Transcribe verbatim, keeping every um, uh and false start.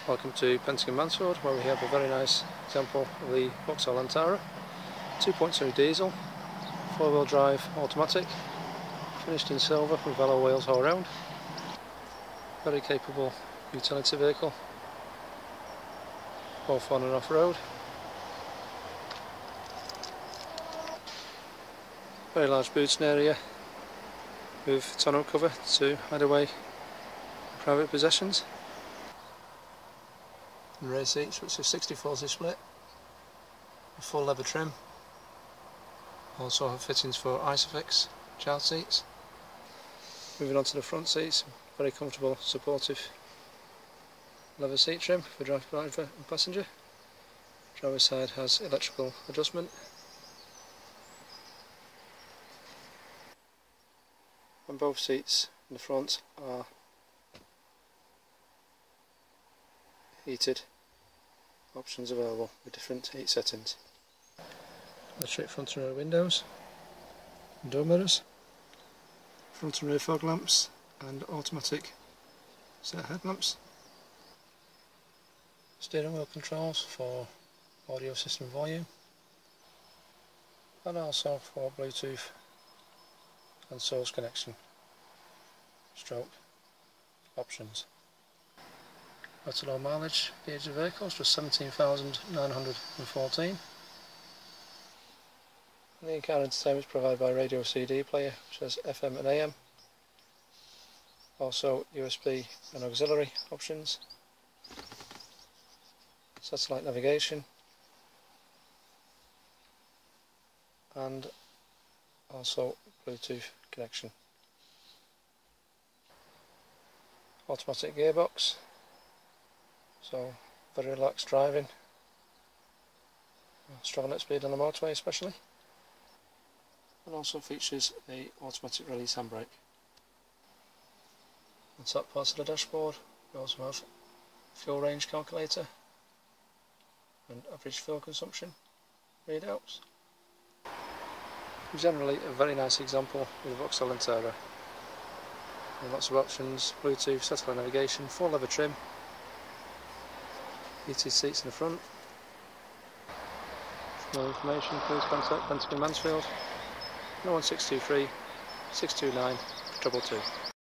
Welcome to Pentagon Mansfield, where we have a very nice example of the Vauxhall Antara two point two diesel, four wheel drive automatic, finished in silver with alloy wheels all round. Very capable utility vehicle, both on and off road. Very large boot area with tonneau cover to hide away private possessions. And rear seats, which are sixty forty split, a full leather trim. Also have fittings for Isofix child seats. Moving on to the front seats, very comfortable, supportive leather seat trim for driver and passenger. Driver's side has electrical adjustment. And both seats in the front are heated, options available with different heat settings. Electric front and rear windows, door mirrors, front and rear fog lamps and automatic set headlamps. Steering wheel controls for audio system volume and also for Bluetooth and source connection stroke options. Total low mileage, the age of the vehicles was seventeen thousand nine hundred fourteen. And the in-car entertainment is provided by a radio C D player which has F M and A M, also U S B and auxiliary options, satellite navigation, and also Bluetooth connection. Automatic gearbox, so very relaxed driving, strong net speed on the motorway especially, and also features the automatic release handbrake. On top parts of the dashboard we also have fuel range calculator and average fuel consumption readouts. Generally a very nice example with the Vauxhall Antara. And lots of options, Bluetooth, satellite navigation, full leather trim, heated seats in the front. For more information please contact Pentagon Mansfield oh one six two three, six two nine, two two two.